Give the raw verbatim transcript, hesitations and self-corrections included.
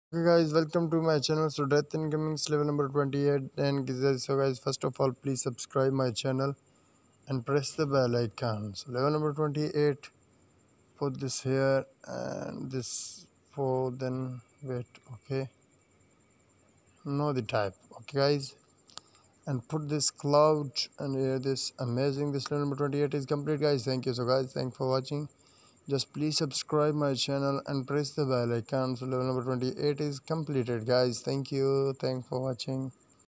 Okay guys, welcome to my channel. So death incomings level number twenty-eight. And guys, so guys, first of all, please subscribe my channel and press the bell icon. So level number twenty-eight, put this here and this for then wait. Okay, know the type. Okay guys, and put this cloud and here this amazing. This level number twenty-eight is complete, guys. Thank you. So guys, thanks for watching. Just please subscribe my channel and press the bell icon. So level number twenty-eight is completed, guys. Thank you. Thanks for watching.